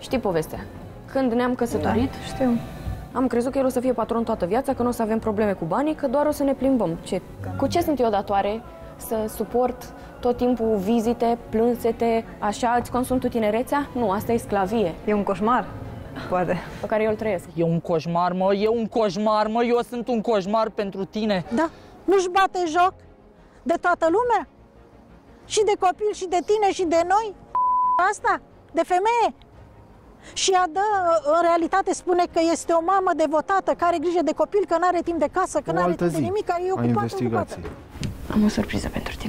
Știi povestea? Când ne-am căsătorit, Știu. am crezut că el o să fie patron toată viața, că nu o să avem probleme cu banii, că doar o să ne plimbăm. Cu ce sunt eu datoare să suport tot timpul vizite, plânsete, așa, îți consum tu tinerețea? Nu, asta e sclavie. E un coșmar, poate. Pe care eu îl trăiesc. E un coșmar, mă, e un coșmar, mă, eu sunt un coșmar pentru tine. Da, nu-și bate joc de toată lumea? Și de copil, și de tine, și de noi? Asta, de femeie? Și ea dă, în realitate spune că este o mamă devotată, care are grijă de copil, că nu are timp de casă, că nu are timp de nimic, care e ocupată. Am o surpriză pentru tine.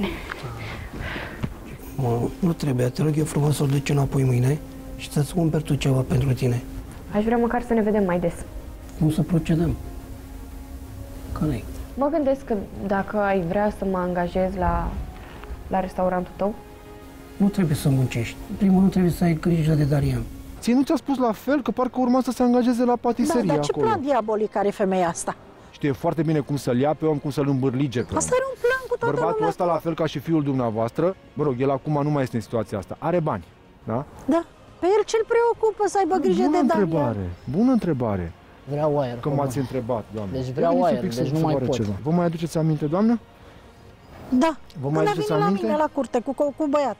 Nu trebuie, te rog eu frumos să-l duci înapoi mâine și să-ți cumperi tu ceva pentru tine. Aș vrea măcar să ne vedem mai des. Cum să procedăm? Care-i? Mă gândesc că dacă ai vrea să mă angajez la restaurantul tău. Nu trebuie să muncești. În primul rând trebuie să ai grijă de Darian. Ție nu ți-a spus la fel că parcă urma să se angajeze la patiserie Da, dar ce acolo? plan diabolic are femeia asta? Știe foarte bine cum să-l ia pe om, cum să-l îmbârlige pe om. Asta are un plan cu toată Bărbatul lumea. ăsta, la fel ca și fiul dumneavoastră, mă rog, el acum nu mai este în situația asta, are bani, da? Da, pe el ce-l preocupă să aibă grijă Bună de întrebare, bună întrebare. Vreau aer. Că m-ați întrebat, doamnă. Deci vreau Veniți un aer, pic să deci vă nu mai arăt pot. ceva. Vă mai aduceți aminte, doamnă? Da, Vă mai când a aduceți venit la aminte? mine la curte cu băiat.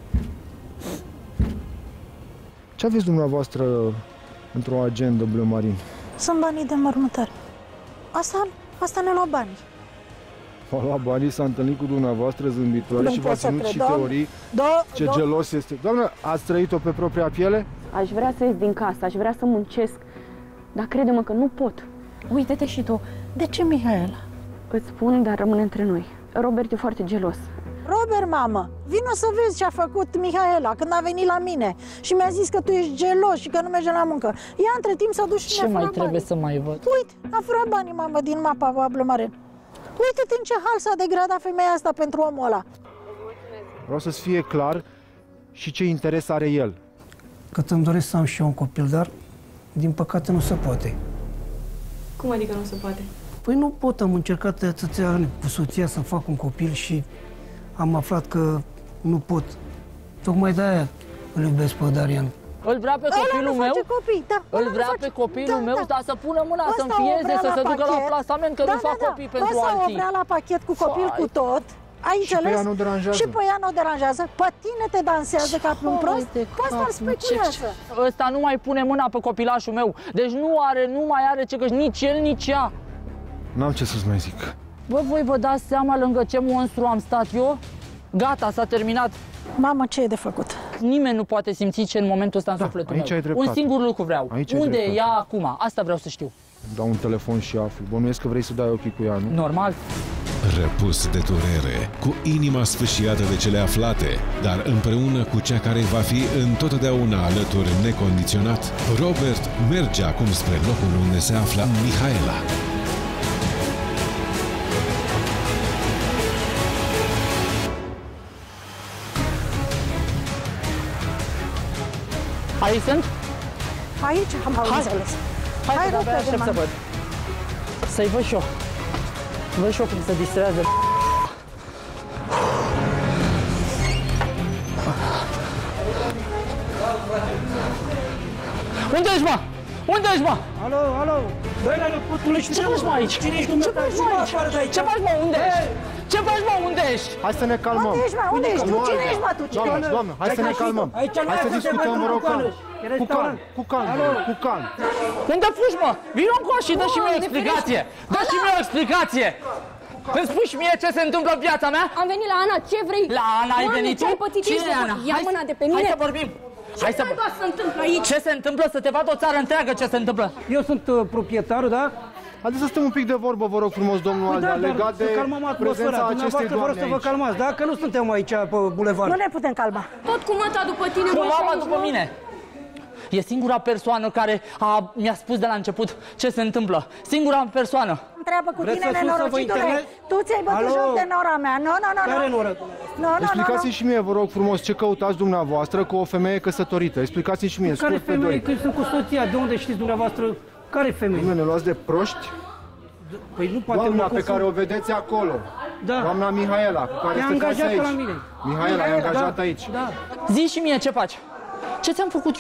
Ce aveți dumneavoastră într-o agendă, Bleu Marin? Sunt banii de înmormântare. Asta ne lua banii. A luat banii, s-a întâlnit cu dumneavoastră zâmbitoare Nu și pot v-a să ținut cred, și doamne. teorii ce Da. gelos este. Doamnă, ați trăit-o pe propria piele? Aș vrea să ies din casă, aș vrea să muncesc, dar crede-mă că nu pot. Uite-te și tu. De ce, Mihaela? Îți spun, dar rămâne între noi. Robert e foarte gelos. Robert, mamă, vino să vezi ce a făcut Mihaela când a venit la mine și mi-a zis că tu ești gelos și că nu merge la muncă. Ea între timp s-a dus și Ce mi-a mai furat trebuie banii. să mai văd? Uite, a furat banii, mamă, din mapa Bleu Marin. Uite-te în ce hal s-a degradat femeia asta pentru omul ăla. Vreau să-ți fie clar și ce interes are el. Că îmi doresc să am și eu un copil, dar din păcate nu se poate. Cum adică nu se poate? Păi nu pot, am încercat de atâția ani cu soția să fac un copil și am aflat că nu pot. Tocmai de-aia îl iubesc pe Darian. Îl vrea pe copilul meu? Copii, da. Îl vrea pe copilul meu, dar să pună mâna, Ăsta să-mi o fieze, vrea să la se ducă la pachet. plasament, că nu fac copii pentru Ăsta o alții. vrea la pachet cu copil, cu tot. Ai Și pe înțeles? ea nu deranjează. Și pe ea nu deranjează. Pe tine te dansează ca pe un prost. Pe ăsta îl speculează. Ăsta nu mai pune mâna pe copilașul meu. Deci nu mai are ce căși nici el, nici ea. N-am ce să-ți mai zic. Bă, voi vă dați seama lângă ce monstru am stat eu? Gata, s-a terminat. Mamă, ce e de făcut? Nimeni nu poate simți ce în momentul ăsta în sufletul aici meu. ai dreptate. Un singur lucru vreau. Aici ai Unde e dreptate. ea acum? Asta vreau să știu. Dau un telefon și aflu. Bănuiesc că vrei să dai ochii cu ea, nu? Normal. Răpus de durere, cu inima sfâșiată de cele aflate, dar împreună cu cea care va fi întotdeauna alături necondiționat, Robert merge acum spre locul unde se află Mihaela. Aici sunt? Aici am înțeles. Hai Hai, că de-abia repede, aștept să mă. văd. Să-i văd și eu. Văd și eu cum se distrează. Unde ești, mă? Unde ești, mă? Alo, dă-i la năputule și Ce faci, mă, aici? Cine ești dumneata? Ce faci, mă, aici? Ce faci, mă, unde ești? Ce faci, mă, unde ești? Hai să ne calmăm. Unde ești, mă? Unde ești tu? Cine ești, mă, tu? Cine Doamnă, ești? doamnă, hai să ne calmăm. Aici nu Hai să ai făcut discutăm, vă rog, calm. Cu calm, cu calm, cu calm. Unde fugi, mă? Vino încoa și dă și mie o explicație. Dă și mie o explicație. Îmi spui și mie ce se întâmplă în viața mea? Am venit la Ana, ce vrei? La Ana ai Doamne, venit ce tu? ai pățit? Cine Ești e Ana? Ia mâna de pe mine. Hai să vorbim. Hai să Ce se întâmplă aici? Ce se întâmplă? Să te vadă o țară întreagă ce se întâmplă. Eu sunt proprietarul, da? Haideți să stăm un pic de vorbă, vă rog frumos, domnul Aldea, legat de să calmăm atmosfera. prezența acestei Dumneavoastră vă rog doamne să vă aici. calmați, da? Că nu suntem aici pe bulevard. Nu ne putem calma. Tot cu măta după tine, Cu mă, și mama aici, după mă. mine. E singura persoană care mi-a spus de la început ce se întâmplă. Singura persoană. Întreabă cu Vreți tine, să sun să vă nenorocitule. internet? Tu ți-ai bătut Alo? joc de nora mea. Nu. Care noră? Nu. Explicați-mi și mie, vă rog frumos, ce căutați dumneavoastră cu o femeie căsătorită. Explicați-mi și mie, Care scurt pe femeie? doi. Că sunt cu soția. De unde știți dumneavoastră? Care femeie? Dom'le, ne luați de proști? Păi nu poate Doamna mă pe confund. care o vedeți acolo. Da. Doamna Mihaela, cu care E stăteați angajată aici. la mine. Mihaela, e angajată da, aici. Da. Zi și mie ce faci. Ce ți-am făcut eu?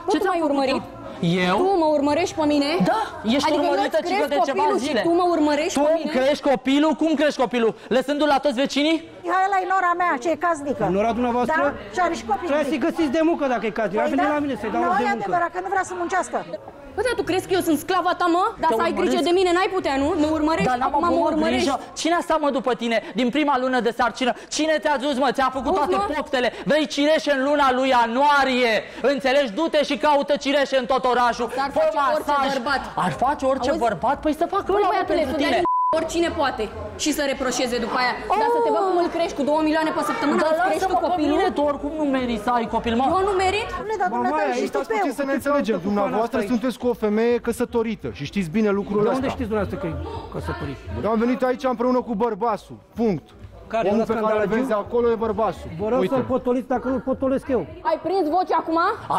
Ce ți-ai urmărit? Eu? Tu mă urmărești pe mine? Da, ești adică urmărită eu de ceva zile. Și tu mă urmărești tu pe mine? Tu crești copilul? Cum crești copilul? Lăsându-l la toți vecinii? Mihaela e nora mea, ce e casnică. Nora dumneavoastră? Da? Și are și copii. Trebuie să-i găsiți de muncă dacă e casnică. Ia vine la mine să-i dau de muncă. Nu, e adevărat că nu vrea să muncească. Bă, dar tu crezi că eu sunt sclava ta, mă? Dar să ai grijă de mine, n-ai putea, nu? Mă urmărești, acum mă urmărești. Cine a stat, mă, după tine din prima lună de sarcină? Cine te-a dus, mă? Ți-a făcut toate poftele? Vrei cireșe în luna lui ianuarie? Înțelegi? Du-te și caută cireșe în tot orașul. Fă masaj. Ar face orice bărbat? Păi să facă ăla pentru tine. Oricine poate și să reproșeze după aia. Dar să te văd cum îl crești cu 2 milioane pe săptămână, îți crești tu copilul? Tu oricum nu meriți să ai copil, mă. Eu nu merit? Mamaia, stați puțin să ne înțelegem. Dumneavoastră sunteți cu o femeie căsătorită și știți bine lucrul ăsta. De unde știți dumneavoastră că e căsătorit? Eu am venit aici împreună cu bărbasul. Punct. Omul pe care îl vezi acolo e bărbasul. Vă rog să-l potoliți dacă nu-l potolesc eu. Ai prins vocea acum?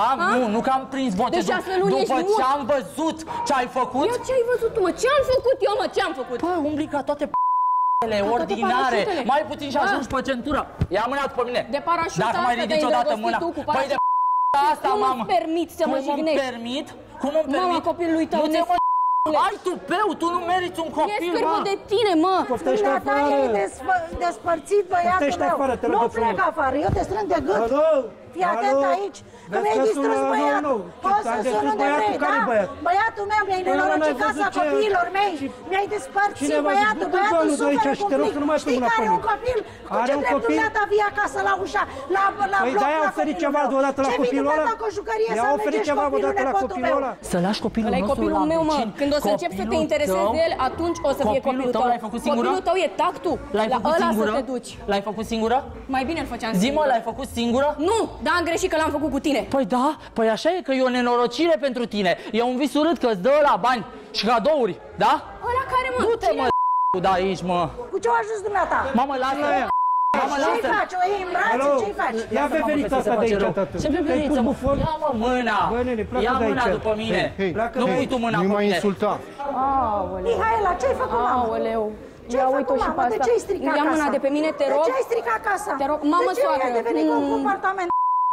Nu că am prins vocea. De 6 luni după ești ce am văzut ce ai făcut. Eu ce ai văzut tu, mă? Ce am făcut eu, mă? Ce am făcut? Păi, umbli ca toate ordinare. Mai puțin și ajungi pe centură. Ia mâna pe mine. De parașută dacă mai ridici odată mâna. Păi de asta, mamă. Cum îmi permiți să mă jignești? Cum îmi permit? Mama copilului tău. Ai tupeu, tu nu meriți un copil, mă! E de tine, mă! Poftește afară! despărțit băiatul meu! Nu plec afară, eu te strâng de gât! Fii atent aici! Că mi-ai distrus băiatul! Poți să sun unde vrei, da? Băiatul meu mi-ai nenorocit casa copiilor mei! Mi-ai despărțit băiatul! Băiatul suferă cumplic! Știi că are un copil? Cu ce drept dumneata vii acasă la ușa, la bloc Păi de-aia a oferit ceva deodată la copilul ăla? I-a oferit ceva deodată la copilul ăla? Să lași copilul nostru la copilul meu, mă! Când o să începi să te interesezi de el, atunci o să fie copilul tău. L-ai făcut singură? Copilul tău e tactul. L-ai făcut singură? Să te duci. L-ai făcut singură? Mai bine îl făceam singură. Zi-mă, l-ai făcut singură? Nu, dar am greșit că l-am făcut cu tine. Păi da, păi așa e că e o nenorocire pentru tine. E un vis urât că-ți dă ăla bani și cadouri, da? Ăla care, mă? Du-te, mă, da aici, mă. Cu ce-au ajuns dumneata? Mamă, lasă! Ce-i faci? O iei în brațe? Ce-i faci? Ia pe ferița asta de aici, tată. Ce pe ferița? Ia-mă mâna! Ia mâna după mine! Nu pui tu mâna pe mine! Nu mai insulta! Mihaela, ce-ai făcut, mamă? Aoleu! Ce-ai făcut, mamă? De ce-ai stricat casa? Ia mâna de pe mine, te rog! De ce-ai stricat casa? Te rog, mamă, soacră! De ce ai devenit un comportament?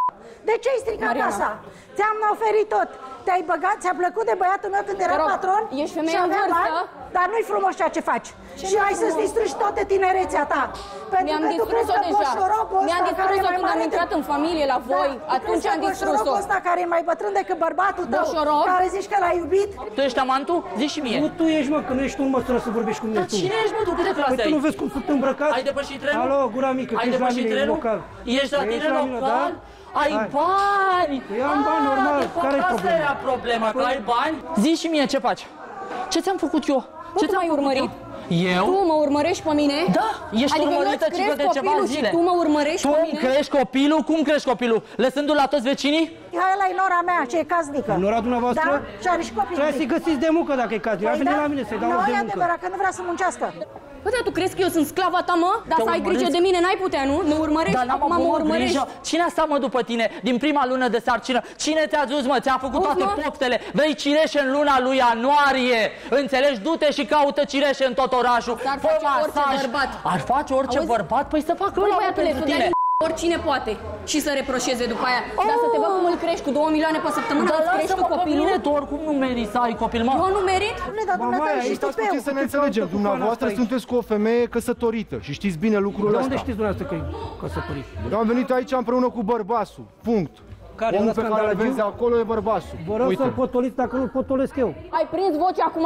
De ce ai stricat casa? Ți-am oferit tot. Te-ai băgat, ți-a plăcut de băiatul meu când era patron? Ești femeie în vârstă? Dar nu-i frumos ceea ce faci. Și ai să-ți distrugi toată tinerețea ta. Mi-am distrus-o deja. Mi-am distrus-o când am intrat în familie la voi. Atunci am distrus-o. Ăsta care e mai bătrân decât bărbatul tău, Boșoroc? care zici că l-ai iubit? Tu ești amantul? Zici și mie. Nu tu ești, mă, că nu ești tu în măsură să vorbești cu mine. Dar cine ești, mă, tu? Câte clase ai? Păi tu nu vezi cum sunt îmbrăcat? Ai depășit trenul? Alo, gura mică, că ești la mine în local. Ești la tine local? Ai bani! Eu am bani, normal. Care-i problema? Asta era problema, că ai bani? Zici și mie ce faci. Ce ți-am făcut eu? Ce ți-am urmărit? Eu? Tu mă urmărești pe mine? Da, ești urmărită de ceva zile. Și tu mă urmărești pe mine? Tu crești copilul? Cum crești copilul? Lăsându-l la toți vecinii? Mihaela e nora mea, ce e casnică. Nora dumneavoastră? Da, și are și copii. Trebuie să-i găsiți de muncă dacă e casnică. Ia vine la mine să-i dau de muncă. Nu, e adevărat că nu vrea să muncească. Bă, dar tu crezi că eu sunt sclava ta, mă? Dar să ai grijă de mine, n-ai putea, nu? Mă urmărești, acum mă urmărești. Cine a stat, mă, după tine din prima lună de sarcină? Cine te-a dus, mă? Ți-a făcut toate poftele? Vrei cireșe în luna lui ianuarie? Înțelegi? Du-te și caută cireșe în tot orașul. Fă masaj. Ar face orice bărbat? Păi să facă ăla pentru tine. Oricine poate și să reproșeze după aia. Dar să te văd cum îl crești cu 2 milioane pe săptămână, îți crești tu copilul? Tu oricum nu meriți să ai copil, mă. Eu nu merit? Mamaia, stați puțin să ne înțelegem. Dumneavoastră sunteți cu o femeie căsătorită și știți bine lucrul ăsta. De unde știți dumneavoastră că e căsătorit? Eu am venit aici împreună cu bărbasul. Punct. Omul pe care îl vezi acolo e bărbasul. Vă rog să-l potoliți dacă nu-l potolesc eu. Ai prins vocea acum?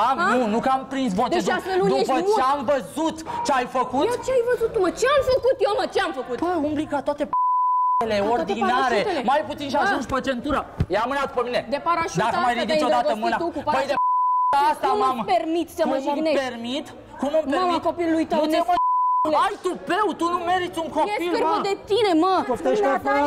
Nu că am prins vocea. De 6 luni după ce am văzut ce ai făcut. Eu ce ai văzut tu, mă? Ce am făcut eu, mă? Ce am făcut? Păi, umbli ca toate ordinare. Mai puțin și ajungi pe centură. Ia mâna pe mine. De parașută. Dacă mai ridici odată mâna. Păi de asta, mamă. Cum îmi permiți să mă jignești? Cum îmi permit? Mama copilului tău. Ai tupeu, tu nu meriți un copil, mă! E de tine, mă! Poftește afară!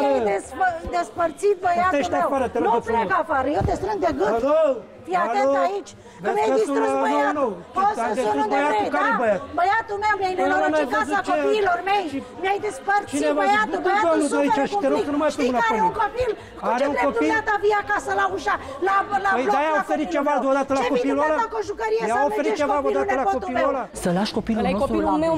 despărțit băiatul meu! Nu plec afară, eu te strâng de gât! Fii atent aici, că mi-ai distrus băiatul! Poți să sun unde vrei, da? Băiatul meu mi-ai nenorocit casa copiilor mei! Mi-ai despărțit băiatul! Băiatul suferă cumplic! Știi că are un copil? Cu ce drept dumneata vii acasă la ușa, la bloc? Păi de-aia a oferit ceva deodată la copilul ăla? I-a oferit ceva deodată la copilul ăla? Să lași copilul nostru la meu, mă! Când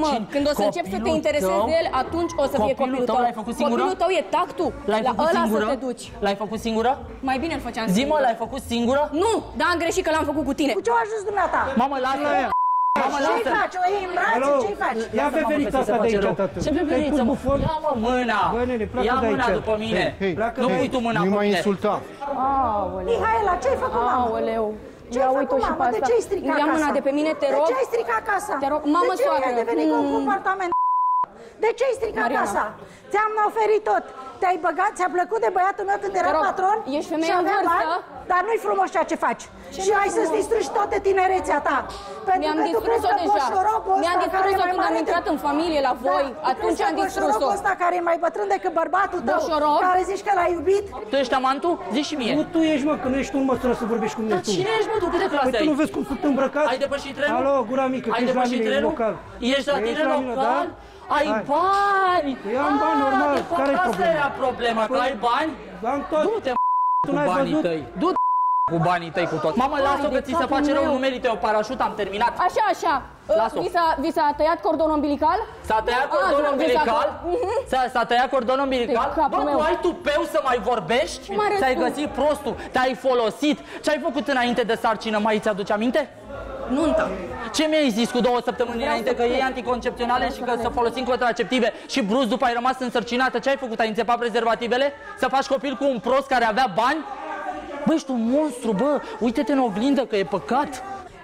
Când o să începi să te interesezi de el, atunci o să fie copilul tău. L-ai făcut singură? Copilul tău e tactul. L-ai făcut ăla singură? să te duci. L-ai făcut singură? Mai bine îl făceam Zi-mă, singură. l-ai făcut singură? Nu, dar am greșit că l-am făcut cu tine. Cu ce au ajuns dumneata? Mamă, lasă! Mamă, Ce-i lasă! faci? O iei în brațe? Ce-i faci? Ia veverița asta de aici, tată. Ce veveriță, mă? Ia mă mâna! Bă, nene, pleacă Ia de mâna aici. după mine! Nu pui tu mâna Nu pe mai mine! insulta. Mihaela, ce-ai făcut, mamă? Aoleu. Ce-ai Ia făcut, uite-o și mamă? pe De asta. ce-ai stricat Ia mâna casa? de pe mine, te rog. De ce ai stricat casa? Te rog, mamă, de ce soacră. ai devenit cu un comportament? De ce ai stricat Mariana. casa? Ți-am oferit tot. Te-ai băgat, ți-a plăcut de băiatul meu când era rog, patron? ești femeie și în avea vârstă? bani, dar nu-i frumos ceea ce faci. Și ai să-ți distrugi toată tinerețea ta. Mi-am Pentru că tu crezi distrus-o că deja. boșorogul Mi-am ăsta care distrus-o e mai când am mare intrat în familie la voi. Da, Atunci am distrus-o. boșorogul ăsta care e mai bătrân decât bărbatul tău, Boșorog? care zici că l-ai iubit? Tu ești amantul? Zici și mie! Nu tu ești, mă, că nu ești tu în măsură să vorbești cu mine Dar tu. cine ești, mă, tu? Câte clase Păi tu ai? nu vezi cum sunt îmbrăcat? Ai depășit trenul? Alo, gura mică, Ai că ești la depășit mine, trenul? local. Ești la tine la mine, local? da? Ai Hai. bani! Eu am bani, normal. de fapt, Care-i asta problema? era problema, că ai bani? Am tot. Du-te, Tu cu n-ai banii văzut? tăi. Du-te cu banii tăi cu tot. Mamă, lasă-o că de ți se capul face rău, meu. nu merită o parașută, am terminat. Așa, așa. Lasă-o. Vi s-a tăiat cordonul umbilical? S-a tăiat cordonul umbilical? S-a tăiat cordonul umbilical? De capul Bă, meu. tu ai tupeu să mai vorbești? Mai ales Ți-ai tu. găsit prostul, te-ai folosit. Ce-ai făcut înainte de sarcină, mai ți-aduce aminte? Nuntă. Ce mi-ai zis cu 2 săptămâni înainte că iei anticoncepționale și că să folosim contraceptive și brusc după ai rămas însărcinată? Ce ai făcut? Ai înțepat prezervativele? Să faci copil cu un prost care avea bani? Bă, ești un monstru, bă! Uite-te în oglindă că e păcat!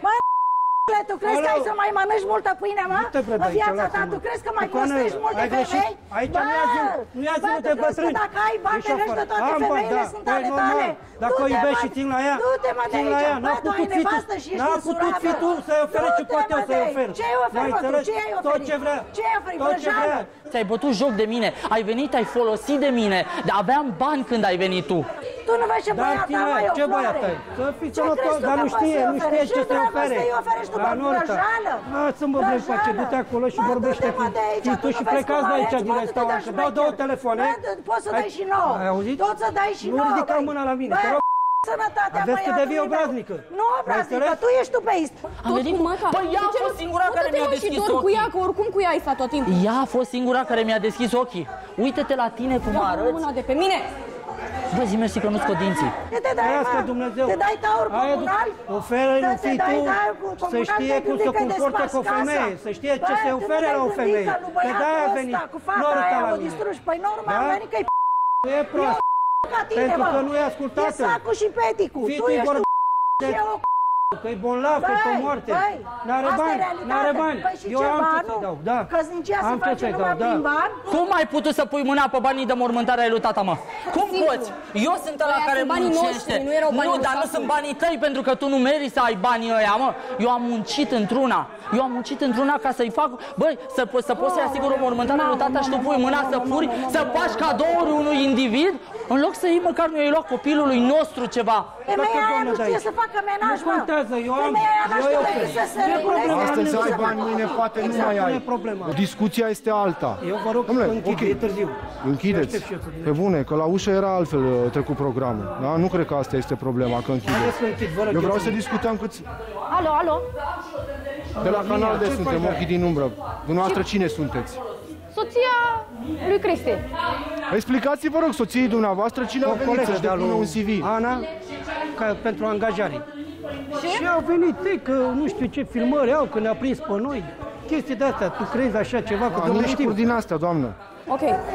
Tu crezi că ai să mai mănânci multă pâine, mă? Du-te, bre, de În aici, viața ta, lasă-mă. tu crezi că mai Icoană, prostești multe ai greșit. femei? Aici Bă, nu ia zi- nu ia zile bă, de tu crezi că bătrâni. dacă ai bani, Ieși te regi de afară. toate Am bani, femeile, da. sunt Păi, ale normal. tale. Dacă o Du-te, iubești mă. și țin la ea, Du-te, mă, de țin la aici. ea. Bă, N-a tu ai putut fi tu. nevastă și ești N-a putut însurată. fi tu să-i ofere ce Du-te, pot eu mă, să-i de ofer. aici. Ce ai oferit, N-ai mă, tu? înțeles? Ce ai Tot oferit? ce vrea. Ce ai oferit? Tot ce Vrăjeală? vrea. Ți-ai bătut joc de mine, ai venit, ai folosit de mine, dar aveam bani când ai venit tu. Tu nu vezi ce Dar băiat tine, am, mai o ce floare. băiat ai? Să fii Ce sănătos, crezi tu dar că nu poți știe, să-i nu oferi? știe ce Ce să dragoste ofere. îi oferești tu, La bă, nurtă. vrăjeală? Lasă-mă, vrei face, Vrăjeală. du-te acolo și Bă, vorbește du-te, cu... mă, de aici, Și tu nu și vezi plecați cum de aici arăți, din bă, tu te restaurant, că dai dau două șmecher. telefoane. Bă, poți să dai și nouă. Ai auzit? Poți să dai și Nu nouă. ridica băi. mâna la mine, Bă, te rog. Sănătatea Vezi că devii băiatului meu. obraznică. Nu obraznică, înțeles? tu ești tupeist. Am venit cu măta. Păi ea a fost singura care mi-a deschis și ochii. cu ea, că oricum cu ea ai stat tot timpul. Ea a fost singura care mi-a deschis ochii. Uite-te la tine cum Ia arăți. mâna de pe mine. Bă, zi mersi că nu scot dinții. Te dai, Trăiască mă. Dumnezeu. Te dai taur Aia, comunal? oferă-i lui Te fii dai tu taur comunal, să știe te cum gândi se că-i comportă cu o desparți femeie, casa. să știe ce Bă, se tu nu ofere te-ai la o gândit femeie. că lui Pe de-aia a băiatul venit. ăsta, cu Nu fata arăta aia, la o mine. distrugi. Păi normal, Da? venit că-i E prost. ca tine, Pentru mă. că nu e E ascultată. sacul și peticul. Fii Tu tu-i ești vorba și eu o că-i bolnav, că-i pe moarte. N-are asta e bani, realitatea. n-are bani. Păi și Eu ce, am ce banul? să-i dau, da. Căsnicia se Am ce face să-i numai dau, da. prin bani? Cum ai putut să pui mâna pe banii de mormântare ai lui tata, mă? Cum Simplu. poți? Eu sunt ăla Aia care sunt banii muncește. noștri, nu erau banii Nu, lui dar nu tatu. sunt banii tăi, pentru că tu nu meriți să ai banii ăia, mă. Eu am muncit într-una. Eu am muncit într-una ca să-i fac... Băi, să poți să-i asiguri o mormântare lui tata și tu pui mâna să furi, să faci cadouri unui individ, în loc să iei măcar nu i-ai luat copilului nostru ceva. Femeia aia nu de știe aici. să facă menaj, Nu mă. contează, eu am... Femeia aia nu eu știe ofer. decât să se Nu e reguleze. problema. Astăzi Nu ai se bani, facă. mâine poate nu Exact, mai nu ai. e problema. Discuția este alta. Eu vă rog Dom'le, să închid, ok. e târziu. Închideți. Aștept și eu să Pe bune, că la ușă era altfel trecut programul. Da? Nu cred că asta este problema, că Haideți închideți. să închid, vă rog. Eu vreau să discutăm cât... Alo, alo. De la Canal D ce suntem, faci? ochii din umbră. Dumneavoastră cine sunteți? Soția lui Cristi. Explicați-vă, rog, soției dumneavoastră cine a O venit colegă să-și de-a depună lui un CV. Ana, pentru angajare. Și au venit, că nu știu ce filmări au, că ne-a prins pe noi. Chestii de-astea, tu crezi așa ceva, că Nu domnule știm. lucruri din astea, doamnă. Ok.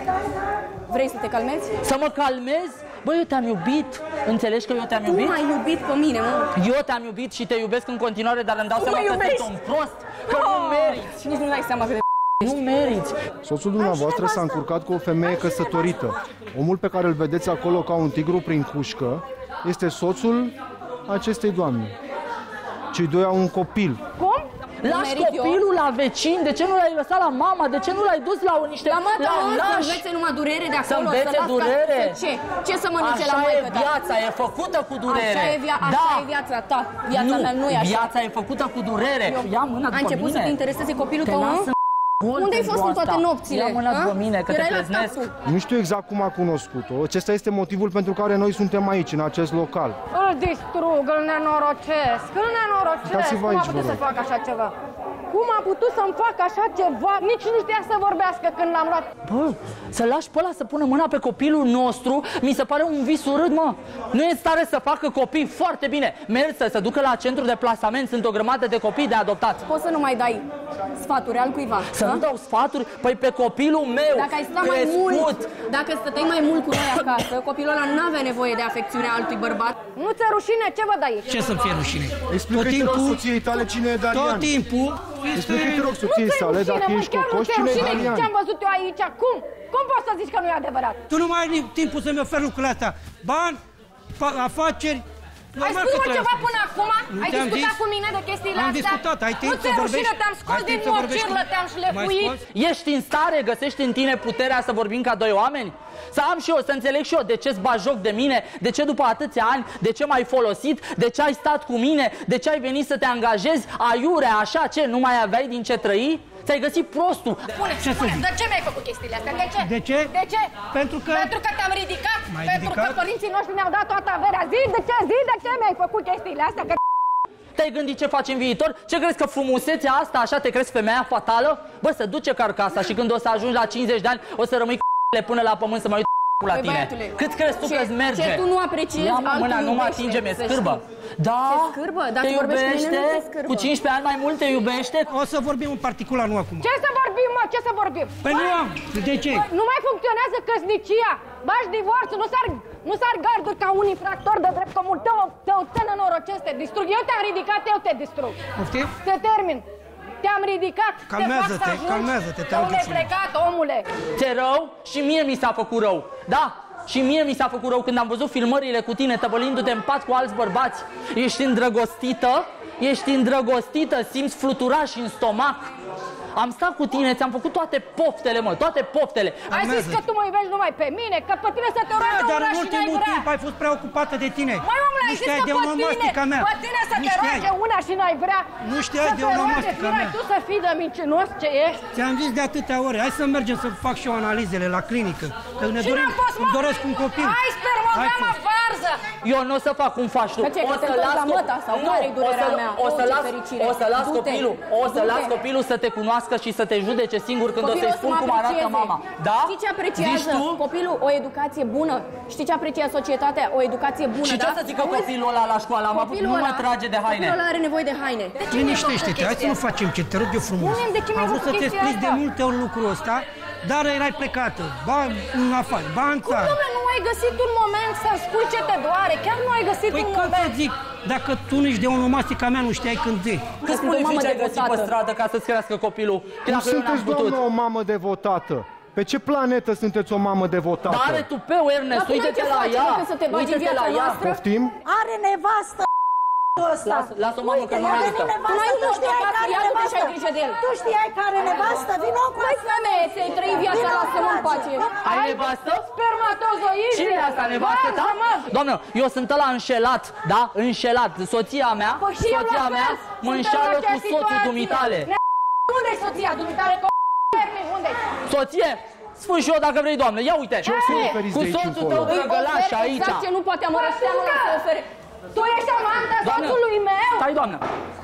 Vrei să te calmezi? Să mă calmez? Bă, eu te-am iubit. Înțelegi că eu te-am Tu iubit? m-ai iubit pe mine, mă. Eu te-am iubit și te iubesc în continuare, dar îmi dau Tu seama mă că iubești? sunt un prost, că nu meriți. Nici nu dai seama cât de... Nu meriți. Soțul dumneavoastră s-a încurcat cu o femeie căsătorită. Omul pe care îl vedeți acolo ca un tigru prin cușcă este soțul acestei doamne. Cei doi au un copil. Cum? Lași merit eu? copilul la vecin, de ce nu l-ai lăsat la mama, de ce nu l-ai dus la niște... La mata să nași? învețe numai durere de Să acolo, învețe lasă durere? Ce? Ce să mănânce la Așa e maică ta? viața, e făcută cu durere. Așa e, așa e viața ta. Viața mea nu e așa. Viața e făcută cu durere. Ia mâna A după început mine. să te intereseze copilul Te tău, las mă? în gol Unde ai pentru fost în toate asta. nopțile? Ia mâna a? după mine, că te Erai la pleznesc. tactul. Nu știu exact cum a cunoscut-o. Acesta este motivul pentru care noi suntem aici, în acest local. Îl distrug, îl nenorocesc, îl nenorocesc. Uitați-vă Cum a aici, putut vă să rog. facă așa ceva? Cum a putut să-mi facă așa ceva? Nici nu știa să vorbească când l-am luat. Bă, să lași pe ăla să pună mâna pe copilul nostru, mi se pare un vis urât, mă. Nu e în stare să facă copii foarte bine. Merg să se ducă la centru de plasament, sunt o grămadă de copii de adoptat. Poți să nu mai dai sfaturi al cuiva? Să nu dau sfaturi? Păi pe copilul meu, dacă ai sta mai mult, dacă stăteai mai mult cu noi acasă, copilul ăla nu avea nevoie de afecțiunea altui bărbat. Nu ți-e rușine? Ce văd aici? Ce să-mi fie rușine? Explică-i te rog soției tale cine e Darian. Tot timpul. Explică-i te rog soției sale dacă ești cocoș cine e Darian. Ce-am văzut eu aici? Cum poți să zici că nu e adevărat? Tu nu mai ai timpul să-mi oferi lucrurile astea. Bani, afaceri. Ai spus ceva până acum? Ai discutat cu mine de chestiile astea? Am discutat, ai timp să vorbești? Te-am scos din mocirlă, te-am șlefuit. Ești în stare, găsești în tine puterea să vorbim ca doi oameni? Să am și eu, să înțeleg și eu de ce-ți bagi joc de mine, de ce după atâția ani, de ce m-ai folosit, de ce ai stat cu mine, de ce ai venit să te angajezi aiurea, așa, ce, nu mai aveai din ce trăi? Ți-ai găsit prostul. Spune, de ce mi-ai făcut chestiile astea? De ce? De ce? De ce? Pentru că te-am ridicat. Pentru ridicat? că părinții noștri mi-au dat toată averea. Zi de ce mi-ai făcut chestiile astea? Că... Te-ai gândit ce faci în viitor? Ce crezi că frumusețea asta, așa te crezi femeia fatală? Bă, să duce carcasa și când o să ajungi la 50 de ani, o să rămâi până la pământ să mă uit la tine. Cât crezi tu că-ți merge? Ce tu nu apreciezi, altul mâna, nu mă iubește, atinge, mi-e scârbă. Da? Te scârbă? Dacă te iubește? Cu 15 ani mai mult te iubește? o să vorbim în particular, nu acum. Ce să vorbim, mă? Ce să vorbim? Păi nu am. De ce? Nu mai funcționează căsnicia. Bași divorțul, nu s-ar garduri ca un infractor de drept comun. Te nenorocesc, te distrug. Eu te-am ridicat, eu te distrug. Poftim? Te termin. Te-am ridicat. Calmează-te, te rog. Omule plecat, omule. Ți-e rău? Și mie mi s-a făcut rău. Da? Și mie mi s-a făcut rău când am văzut filmările cu tine tăvălindu-te în pat cu alți bărbați. Ești îndrăgostită, simți fluturaș în stomac. Am stat cu tine, ți-am făcut toate poftele, mă, toate poftele. Ai zis că tu mă iubești numai pe mine, că pe tine să te roage una și n-ai vrea. Timp ai fost preocupată de tine. Măi, omule, ai zis că pe tine să te roage una și n-ai vrea. Nu știai de onomastica mea. Tu să fii de mincinos ce ești. Ți-am zis de atâtea ore, hai să mergem să fac și eu analizele la clinică. Că ne dorim, îmi doresc un copil. Hai, spermogramă varză. Eu nu o să fac cum faci tu. O să las măta sau care-i durerea mea? O să las copilul să te cunoască și să te judece singur când o să-i spun cum arată mama. Da? Știi ce apreciază copilul? O educație bună. Știi ce apreciază societatea? O educație bună. Și ce să zică copilul ăla la școală? Nu mă trage de haine. Copilul ăla are nevoie de haine. Liniștește-te, hai să nu facem ce te rog eu frumos. Am vrut să-ți explic de multe ori lucrul ăsta, dar erai plecată. Ba în afară, ba în țară. Cum, nu ai găsit un moment să-mi spui ce te doare? Chiar nu ai găsit un moment? Păi zic, dacă tu nici de onomastica mea nu știai când e. Câți băieți ai găsit pe stradă ca să-ți crească copilul? Nu sunteți, doamnă, o mamă devotată. Pe ce planetă sunteți o mamă devotată? Dar are tupeu, Ernest, uite-te la ea. Uite-te la ea. Poftim? Are nevastă ăsta. Lasă-o, mamă, că nu merită. Tu știai care nevastă. Tu știai care nevastă. Vino cu Păi, femeie, ți-ai trăit viața, lasă-mă în pace. Ai nevastă? Spermatozoide. Cine e asta, nevastă ta? Doamnă, eu sunt ăla înșelat, da? Înșelat. Soția mea mă înșeală cu soțul dumitale. Unde-i soția dumitale? Unde-i? Soție? Spun și eu dacă vrei, doamnă. Ia uite. Cu soțul tău drăgălaș aici. Exact ce nu poate amărășteanul ăla să ofere. Tu ești amanta soțului meu? Stai, doamnă.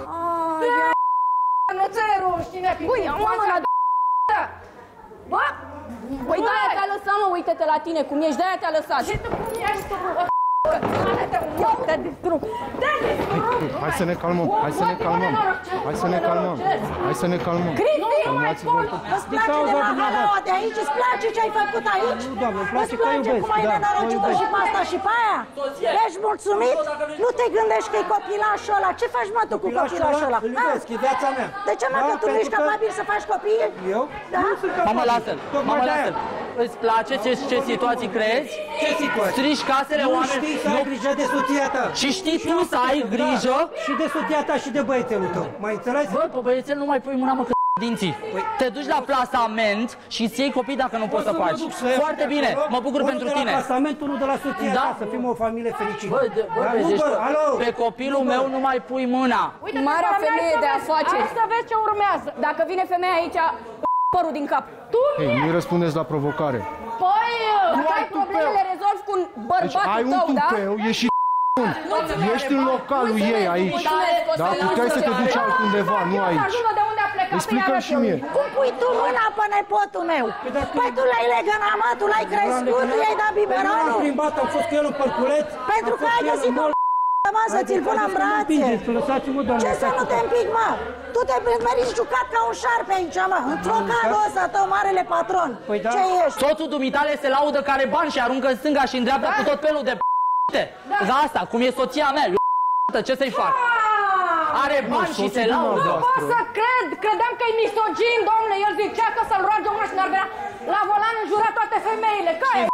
Nu ți-e rușine. Băi, mamă, la Bă! Păi de-aia te-a lăsat, mă, uite-te la tine cum ești, de-aia te-a lăsat. Și tu cum ești tu? Te distrug! Te distrug! Hai să ne calmăm, hai să ne calmăm. Hai să ne calmăm. Hai să ne calmăm. Cristi, nu mai spun! Îți place de mahalaua de aici? Îți place ce ai făcut aici? Nu, doamne, îmi place că iubesc. Cum ai nenorocit-o și pe asta și pe aia? Ești mulțumit? Nu te gândești că e copilașul ăla? Ce faci, mă, tu cu copilașul ăla? Îl iubesc, e viața mea. De ce, mă, că tu nu ești capabil să faci copii? Eu? Da? Nu sunt capabil. Mamă, lasă-l. Mamă, lasă-l. Îți place ce situații creezi? Ce situații? Strici casele Nu oameni. știi să ai grijă de soția ta. Și știi tu să ai grijă? Și de soția ta și de băiețelul tău. Mai înțeles? Bă, pe băiețel nu mai pui mâna, mă, că dinții. Te duci la plasament și îți iei copii dacă nu poți să faci. Foarte bine, mă bucur pentru tine. Unul de la plasament, unul de la soția ta, să fim o familie fericită. Pe copilul meu nu mai pui mâna. Marea femeie de afaceri. Hai să vezi ce urmează. Dacă vine femeia aici, părul din cap. Ei, nu-i răspundeți la provocare. Păi, dacă ai probleme, le rezolvi cu Deci bărbatul ai un tău, da? tupeu, e și ești în localul ei aici. Dar puteai să te duci altundeva, nu aici. Ajungă de unde a plecat. Explică-mi și mie. Cum pui tu mâna pe nepotul meu? Păi tu l-ai legănat, mă, tu l-ai crescut, tu i-ai dat biberonul? L-am plimbat, am fost cu el în părculeț. Pentru că ai găsit un mă, să ți-l pun în brațe. Lăsați-mă, doamne. Ce să nu te împing, mă? Tu te meriți jucat ca un șarpe aici, mă. Într-o calul ăsta tău, marele patron. Ce ești? Soțul dumitale se laudă că are bani și aruncă în stânga și în dreapta cu tot felul de Ca asta, cum e soția mea, ce să-i fac? Are bani și se laudă. Nu pot să cred! Credeam că e misogin, domnule. El zicea că să-l roage o mașină, ar vrea la volan înjura toate femeile. Care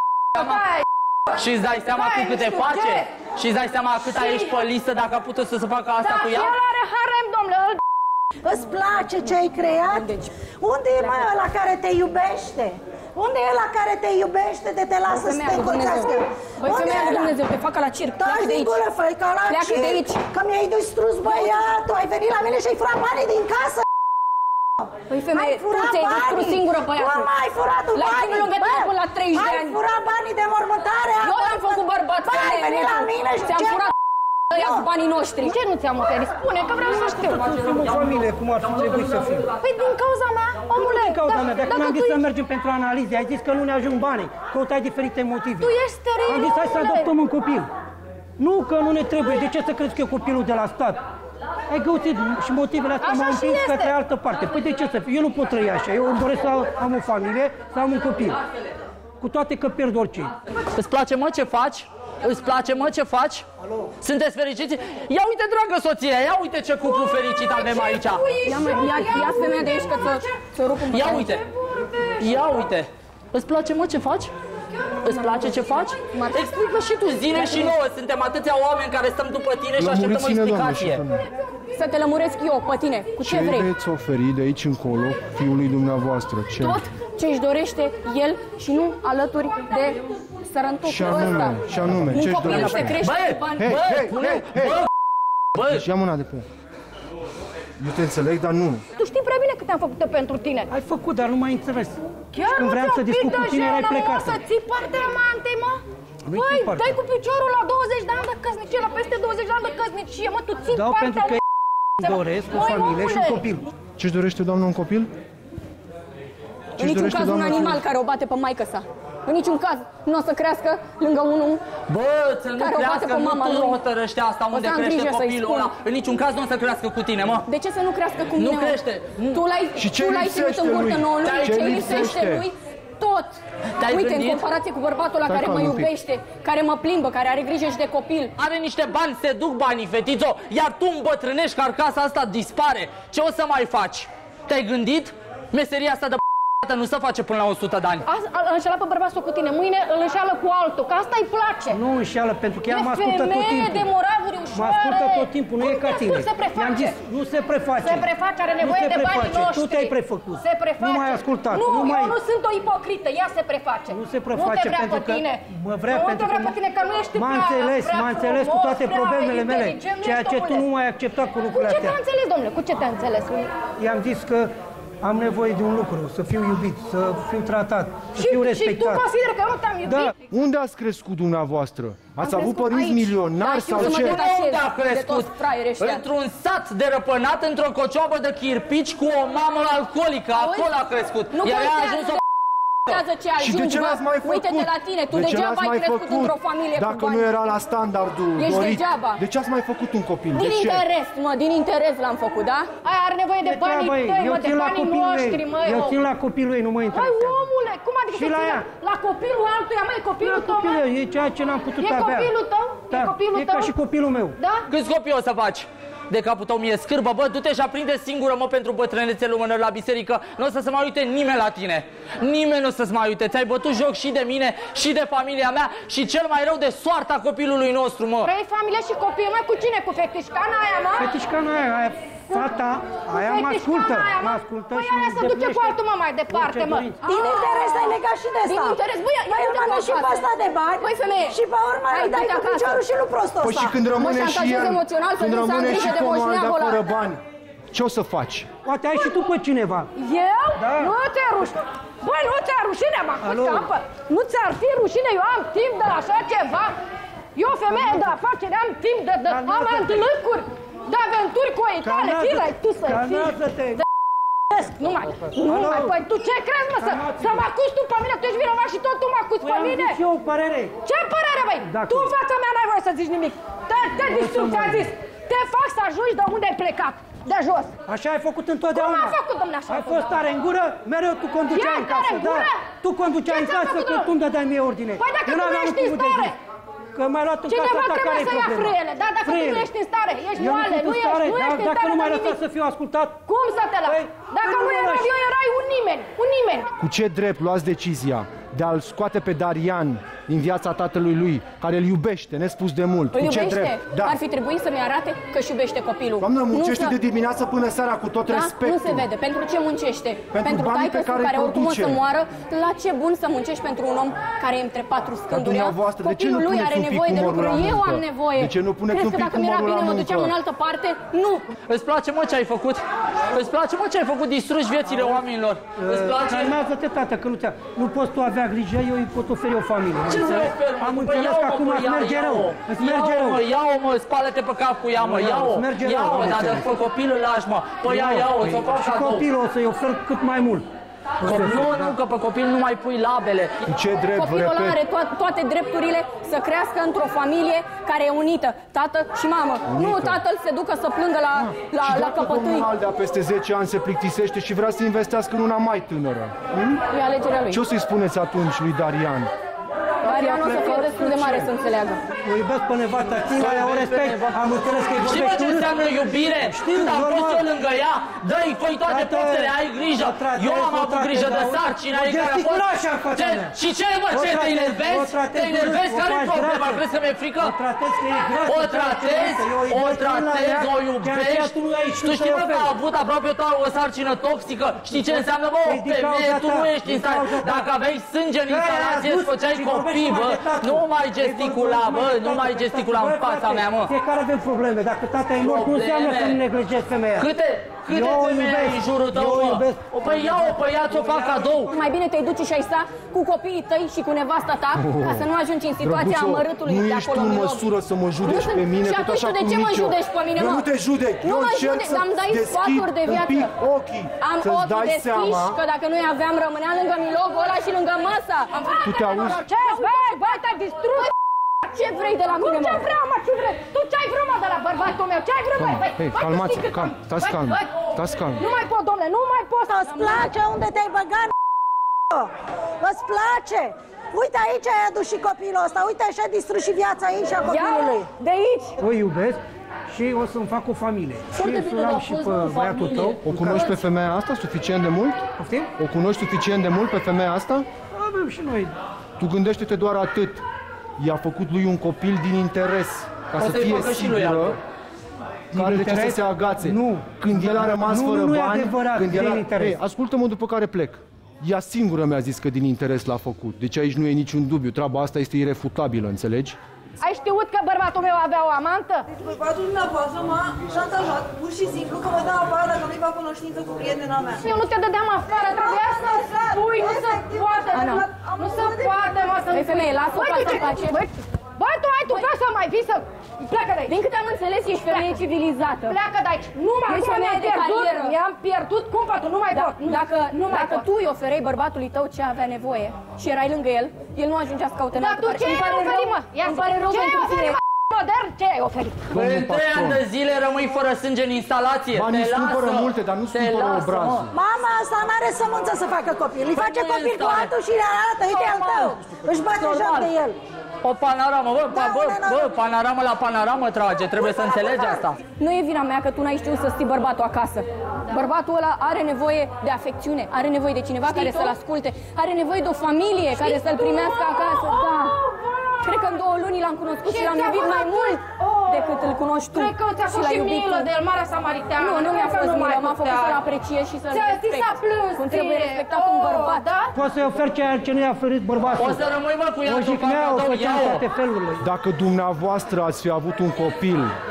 Și îți dai seama cu câte face? Și îți dai seama cât ai ești pe listă dacă a putut să se facă asta cu ea? Da, el are harem, domnule. Îți place ce ai creat? Unde e mai ăla care te iubește? Unde e ăla care te iubește, de te lasă să te încolțească? Băi, femeia lui Dumnezeu, te fac la circ, pleacă de aici. Ca la Pleacă de aici. Că mi-ai distrus băiatul, ai venit la mine și ai furat banii din casă. Păi femeie, tu ți-ai distrus singură băiatul. Cum ai furat tu banii? La cine lângă tine până la 30 de ani? Ai furat banii de mormântare. Eu l-am făcut bărbat, femeie. Ai venit la mine și ți-am furat ăia cu banii noștri. Ce nu ți-am oferit? Spune că vreau să știu. Suntem o familie, cum ar fi trebuit să fim. Păi din cauza mea, omule. Din cauza mea, dacă n-am zis să mergem pentru analize, ai zis că nu ne ajung banii, căutai diferite motive. Tu ești steril, am zis hai să adoptăm un copil. Nu că nu ne trebuie, de ce să crezi că e copilul de la stat? Ai găsit și motivele astea m-au împins către altă parte. Păi de ce să fiu? Eu nu pot trăi așa, eu îmi doresc să am o familie, să am un copil. Cu toate că pierd orice. Îți place, mă, ce faci? Îți place, mă, ce faci? Alo? Sunteți fericiți? Ia uite, dragă soție, ia uite ce cuplu fericit avem aici. Ia femeia de aici că ți-o rup în Ia uite, ia uite. Îți place, mă, ce faci? Îți place ce faci? Explică și tu, zile și nouă. Suntem atâția oameni care stăm după tine și așteptăm o explicație. Să te lămuresc eu, pe tine, cu ce vrei? Ce veți oferi de aici încolo fiului dumneavoastră? Ce? Tot ce își dorește el și nu alături de sărăntucul ăsta. Și anume, un ce-și copil dorește? se crește cu bani. Bă! Deci ia mâna de pe ea. Eu te înțeleg, dar nu. Tu știi prea bine cât am făcut pentru tine. Ai făcut, dar nu m-ai înțeles. Chiar când vreau să discut cu tine, erai plecat. Să ții partea amante, mă? Băi, dai cu piciorul la 20 de ani de căsnicie, la peste 20 de ani de căsnicie, mă, tu ții Dau partea... pentru că îmi doresc o familie și un copil. Ce-și dorește, doamnă, un copil? În niciun caz un animal care o bate pe maică sa. În niciun caz nu o să crească lângă unul Bă, să nu crească, nu tu hotărăște asta unde crește copilul ăla. În niciun caz nu o să crească cu tine, mă. De ce să nu crească cu mine? Nu crește. Tu l-ai ținut în burtă 9 luni, ce lipsește lui? Tot. Uite, în comparație cu bărbatul ăla care mă iubește, care mă plimbă, care are grijă și de copil. Are niște bani, se duc banii, fetițo, iar tu îmbătrânești, carcasa asta dispare. Ce o să mai faci? Te-ai gândit? Meseria asta de nu se face până la 100 de ani. Îl înșeală pe bărbatul cu tine, mâine îl înșeală cu altul, că asta îi place. Nu înșeală, pentru că ea mă ascultă tot timpul. de moravuri ușoare. Mă ascultă tot timpul, nu e ca tine. Se preface. I-am zis, nu se preface. Se preface, are nevoie de banii noștri. Tu te-ai prefăcut. Se preface. Nu m-ai ascultat. Nu, eu nu sunt o ipocrită, ea se preface. Nu se preface pentru că mă vrea pentru că m-a înțeles cu toate problemele mele, ceea ce tu nu m-ai acceptat cu lucrurile astea. Cu ce te-a înțeles, domnule? Cu ce te-a înțeles? I-am zis că am nevoie de un lucru, să fiu iubit, să fiu tratat, să fiu respectat. Și tu consideri că eu nu te-am iubit? Da. Unde ați crescut dumneavoastră? Ați avut părinți milionari sau ce? Unde a crescut? Într-un sat derăpânat, într-o cocioabă de chirpici cu o mamă alcoolică. Acolo a crescut. Iar ea a ajuns o ce ajungi, și de ce n-ați mai făcut? Uite-te la tine, tu degeaba ai crescut într-o familie dacă cu bani. nu era la standardul Ești dorit. degeaba. De ce ați mai făcut un copil? Din interes, mă, din interes l-am făcut, da? Aia are nevoie de banii tăi, mă, de banii noștri, mă. Eu țin la copilul ei, nu mă interesează. Băi, omule, cum adică și la ea? La copilul altuia, mă, e copilul tău, mă? E ceea ce n-am putut avea. E copilul tău? Da, e copilul tău? E ca și copilul meu. Da? Câți copii o să faci? De capul tău mie scârbă, bă, du-te și aprinde singură, mă, pentru bătrânețe lumânări la biserică. Nu o să se mai uite nimeni la tine. Nimeni nu o să-ți mai uite. Ți-ai bătut joc și de mine, și de familia mea, și cel mai rău de soarta copilului nostru, mă. Vrei familie și copii, mă, cu cine? Cu fetișcana aia, mă? Fetișcana aia, fata, aia mă ascultă. Mă ascultă și aia se duce cu altul, mă, mai departe, mă. Din interes ai legat și de asta. Din interes, băi, ia uite și pe asta de bani. Băi, femeie, și pe urmă îi dai cu piciorul și lui prostul ăsta. Păi și când rămâne și el, când rămâne și comanda fără bani, ce o să faci? Poate ai și tu pe cineva. Eu? Da. Nu te rușine. Băi, nu ți-a rușine, mă, nu ți-ar fi rușine, eu am timp de așa ceva. Eu, femeie de afaceri, am timp de am întâlnăcuri, de aventuri cu o itale. Fii tu să fii. iubesc, nu mai. Păi tu ce crezi, mă, să mă acuzi tu pe mine? Tu ești vinovat și tot tu mă acuzi pe mine? Am zis eu o părere. Ce părere, băi? Tu în fața mea n-ai voie să zici nimic. Te distrug, ți-am zis. Te fac să ajungi de unde ai plecat. De jos. Așa ai făcut întotdeauna. Cum am făcut, domnule, așa? Ai fost tare în gură, mereu tu conduceai în casă, da? Tu conduceai în casă, că tu îmi dădeai mie ordine. Păi dacă tu nu ești în stare. Că m-ai luat în cineva casă ta, care-i trebuie să ia frâiele, da, dacă tu nu ești în stare, ești moale, nu ești în stare. Dacă nu m-ai lăsat să fiu ascultat. Cum să te las? Dacă nu eram eu, erai un nimeni, un nimeni. Cu ce drept luați decizia de a-l scoate pe Darian din viața tatălui lui, care îl iubește, nespus de mult? Îl Cu ce iubește? drept? Da. Ar fi trebuit să-mi arate că își iubește copilul. Doamnă, muncește de dimineață până seara cu tot respectul. Nu se vede. Pentru ce muncește? Pentru banii pe care care oricum o produce. să moară. La ce bun să muncești pentru un om care e între patru scânduri? dumneavoastră, de ce nu Copilul lui puneți are un pic nevoie de umărul lucruri. la Eu muncă? am nevoie. De ce nu puneți Crezi un că pic dacă mi-era umărul bine la mă duceam muncă? în altă parte? Nu. Îți place, mă, ce ai făcut? Îți place, mă, ce ai făcut? Distrugi viețile oamenilor. Îți place? Calmează-te, tată, că nu poți tu avea grijă, eu îi pot oferi o familie. Ce să ofer? Am înțeles că acum îți merge rău. Îți merge rău. Ia-o, mă, spală-te pe cap cu ea, mă, ia-o. Ia-o, dar pe copilul lași, mă. Păi ia-o, ți-o fac și copilul o să-i ofer cât mai mult. Nu, că pe copil nu mai pui labele. Cu ce drept, Copilul ăla are toate drepturile să crească într-o familie care e unită, tată și mamă. Nu tatăl se ducă să plângă la căpătâi. Domnul Aldea peste 10 ani se plictisește și vrea să investească în una mai tânără. E alegerea lui. Ce o să-i spuneți atunci lui Darian? Darian o să fie destul de mare să înțeleagă. O iubesc pe nevasta Tina, o respect, am înțeles că-i Știi, mă, vorbești ce urât. înseamnă iubire? Când am fost eu lângă ea, dă-i, fă-i toate poftele, ai grijă. Eu am avut grijă de sarcina ei care a fost... Și ce, mă, ce, te enervezi? Te enervezi? Care-i problema? Crezi că mi-e frică? O tratezi, o iubești. Tu știi, mă, că a avut aproape o sarcină toxică. Știi ce înseamnă, mă, o femeie? Tu nu ești în stare. Dacă aveai sânge în instalație, îți făceai copii, bă. Nu mai gesticula, bă, nu mai gesticula în fața mea, mă. Fiecare avem probleme. Dacă tata e mort, nu înseamnă să nu neglijezi femeia. Câte femei ai în jurul tău, mă? Păi ia-o, păi ia, ți-o fac cadou. Mai bine te duci și ai sta cu copiii tăi și cu nevasta ta, ca să nu ajungi în situația amărâtului de acolo. Nu ești tu în măsură să mă judeci pe mine, tot așa cum de ce mă judeci pe mine, mă? Eu nu te judec, nu eu mă încerc judec, să am dai sfaturi de viață. ochii, am să-ți ochii dai deschiși, seama. că dacă noi aveam, rămânea lângă milogul ăla și lângă masa. Tu te auzi? Ce vrei, bă, te-ai distrus? Ce vrei de la mine, mă? Ce vreau, mă, ce vrei? Tu ce-ai vrut, mă, de la bărbatul meu? Ce-ai vrut, bă? Hei, calmați-vă, stați calm, stați calm. Nu mai pot, domnule, nu mai pot. Îți place unde te-ai băgat, îți place? Uite, aici ai adus și copilul ăsta, uite, așa ai distrus și viața ei și a copilului. De aici. O iubesc și o să-mi fac o familie. Și să am și pe băiatul tău. O cunoști pe femeia asta suficient de mult? Poftim? O cunoști suficient de mult pe femeia asta? Avem și noi. Tu gândește-te doar atât. I-a făcut lui un copil din interes, ca să fie sigură că are de ce să se agațe. Nu. Când el a rămas fără nu e bani, adevărat, când el din a... interes. Ei, ascultă-mă după care plec. Ea singură mi-a zis că din interes l-a făcut. Deci aici nu e niciun dubiu. Treaba asta este irefutabilă, înțelegi? Ai știut că bărbatul meu avea o amantă? Deci bărbatul dumneavoastră m-a șantajat, pur și simplu, că mă dă afară dacă nu-i fac cunoștință cu prietena mea. Eu nu te dădeam afară, trebuia să spui, nu se poate. Nu se poate, mă, să... Ei, femeie, lasă-o ca să face. Băi, tu ai tu ca să mai vii să... Pleacă de aici. Din câte am înțeles, ești femeie civilizată. Pleacă de aici. Nu mai Ești pot, femeie de carieră. mi-am pierdut cumpătul, nu mai pot. Dacă tu îi ofereai bărbatului tău ce avea nevoie și erai lângă el, el nu ajungea să caute în altă parte. Dar tu ce ai oferit, mă? Îmi pare rău pentru tine. Modern, ce ai oferit? Păi în 3 ani de zile rămâi fără sânge în instalație. Banii scumpără multe, dar nu scumpără obrazul. Mama asta n-are sămânță să facă copil. Îi face copil cu altul și le arată, uite al tău. Își bate joc de el. O panoramă, bă, panoramă la panoramă trage, trebuie să înțelegi asta. Nu e vina mea că tu n-ai știut să ții bărbatul acasă. Bărbatul ăla are nevoie de afecțiune, are nevoie de cineva care să-l asculte, are nevoie de o familie care să-l primească acasă. Da. Cred că în 2 luni l-am cunoscut și l-am iubit mai mult decât îl cunoști tu. Cred că ți-a fost și milă de el, Marea Samariteană. Nu mi-a fost milă, m-a făcut să-l apreciez și să-l respect. Cum trebuie respectat un bărbat. Poți să-i oferi ceea ce nu i-a oferit bărbatul. O să rămâi, mă, cu el, o jicnea, o făcea în toate felurile. Dacă dumneavoastră ați fi avut un copil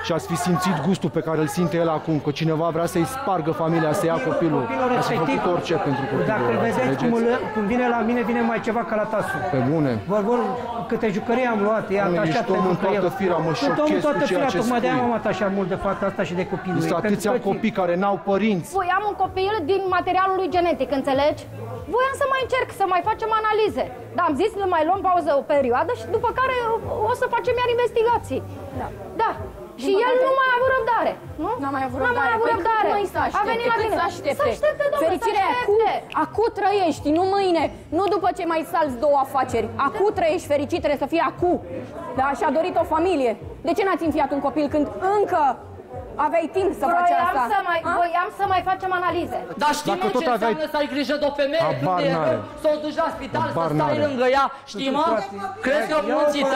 și ați fi simțit gustul pe care îl simte el acum, că cineva vrea să-i spargă familia, să ia copilul, ați fi făcut orice pentru copilul. Dacă îl vedeți cum vine la mine, vine mai ceva ca la tasul. Pe bune. Vorbim câte jucării am luat, e atașat pentru că el. Sunt omul toată fira, tocmai de-aia m-am atașat mult de fata asta și de copilul. Sunt atâția copii care n-au părinți. Voi am un copil din materialul lui genetic, înțelegi? Voiam să mai încerc, să mai facem analize. Dar am zis să mai luăm pauză o perioadă și după care o să facem iar investigații. Da. Și el nu mai a avut răbdare, nu? N-a mai avut răbdare. A venit la tine. Să aștepte, domnule, Fericirea acu trăiești, nu mâine, nu după ce mai salți două afaceri. Acu trăiești fericit, trebuie să fie acu. Da, și-a dorit o familie. De ce n-ați înfiat un copil când încă aveai timp să faci asta? Voiam să mai facem analize. Dar știi mă ce înseamnă să ai grijă de o femeie când e rău, să o duci la spital, să stai lângă ea? Știi mă? Crezi că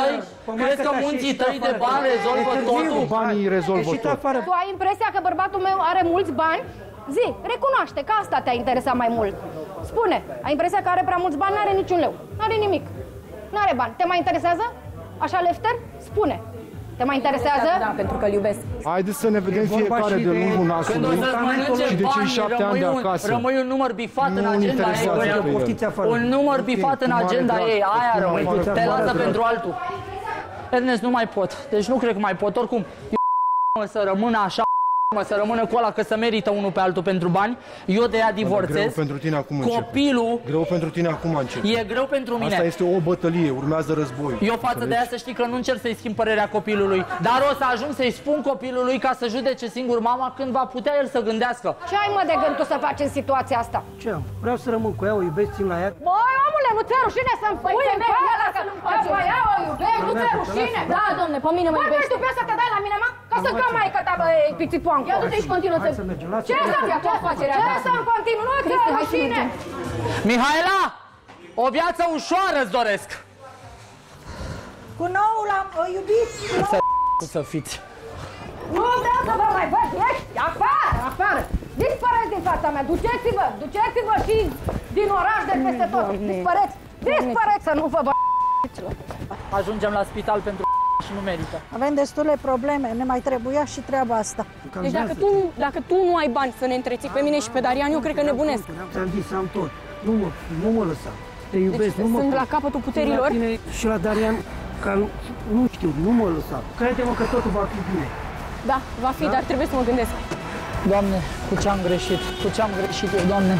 munții tăi de bani rezolvă totul? Banii rezolvă tot. Tu ai impresia că bărbatul meu are mulți bani? Zi, recunoaște că asta te-a interesat mai mult. Spune, ai impresia că are prea mulți bani? N-are niciun leu, n-are nimic. N-are bani. Te mai interesează? Așa, Lefter? Spune. Te mai interesează? Da, pentru că îl iubesc. Haideți să ne vedem fiecare de lungul nasului și de cei 7 ani de acasă. Rămâi un număr bifat în agenda ei. Un număr bifat în agenda ei, aia rămâi. Te lasă pentru altul. Ernest, nu mai pot. Deci nu cred că mai pot. Oricum, eu să rămână așa, să rămână cu ăla că să merită unul pe altul pentru bani. Eu de ea divorțez. Greu pentru tine acum Copilul... Greu pentru tine acum începe. E greu pentru mine. Asta este o bătălie, urmează război. Eu față de ea să știi că nu încerc să-i schimb părerea copilului. Dar o să ajung să-i spun copilului ca să judece singur mama când va putea el să gândească. Ce ai mă de gând tu să faci în situația asta? Ce am? Vreau să rămân cu ea, o iubesc, țin la ea. Băi, omule, nu ți-e rușine să-mi pui în față că pe ea o iubesc, nu ți-e rușine? Da, domne, pe mine mă iubește. Băi, tu vrei să te dai la mine, mă? Ca să-ți dau maică ta, băi, pițipoancă. Ia du-te și continuă să... Ce să-mi continuu? Nu ți-e rușine? Mihaela, o viață ușoară îți doresc. Cu noul l-am iubit. Să fiți. Nu vreau să vă mai văd, ieși, afară. Dispăreți din fața mea, duceți-vă și din oraș de peste tot. Dispăreți să nu vă bă... Ajungem la spital pentru și nu merită. Avem destule probleme, ne mai trebuia și treaba asta. Deci dacă tu nu ai bani să ne întreții pe mine și pe Darian, eu cred că nebunesc. Ți-am zis, am tot. Nu mă lăsa. Te iubesc, deci sunt la capătul puterilor. Și la Darian, ca nu știu, nu mă lăsa. Crede-mă că totul va fi bine. Da, va fi, dar trebuie să mă gândesc. Doamne, cu ce am greșit? Cu ce am greșit eu, Doamne?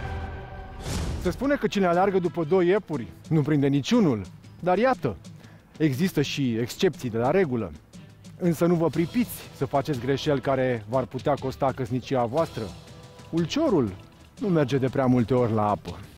Se spune că cine aleargă după doi iepuri nu prinde niciunul. Dar iată, există și excepții de la regulă. Însă nu vă pripiți să faceți greșeli care v-ar putea costa căsnicia voastră. Ulciorul nu merge de prea multe ori la apă.